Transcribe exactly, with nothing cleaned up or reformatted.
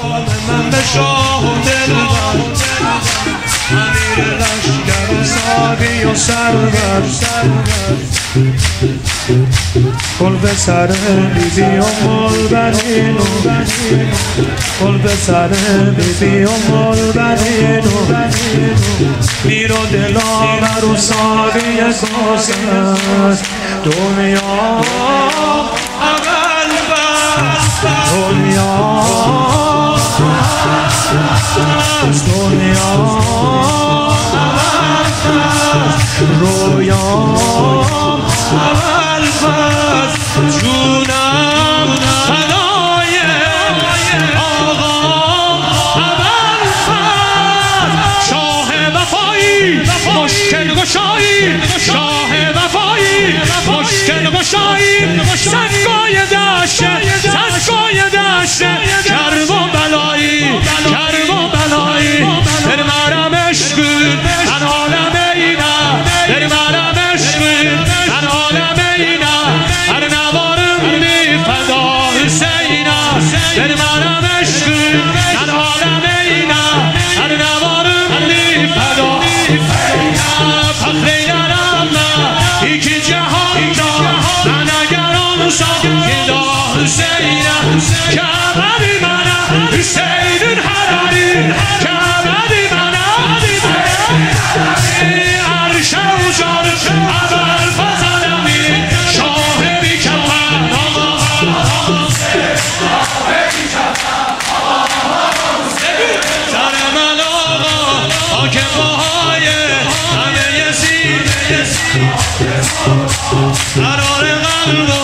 من به شاه و دلبر امیر لشکر و ساقی و سرور گل به سر بیبی و مول بنینو گل به سر بیبی و مول بنینو میر و دلاور و ساقی کوثر دنیا اول بس دنیا دنیا رویا اول بس جونم فدای آقا اول بس شاه وفایی مشکل گشایی شاه وفایی مشکل گشایی سنگای دشت سنگای دشت کرب و بلایی کرب و بلایی در مرم عشق من عالم اینم در مرم عشق من عالم اینم هر نوارم بی فدا حسینم در مرم عشق من عالم اینم هر نوارم بی فدا حسینم فخر یارم یکی جهان دا من اگر آن ساقیدا حسینم کعبه منم حسین حراری کعبه منم عرش و جان اول فضلمی شاه بی کفن سر من آقا حاکم باهای همه یزید قرار قلب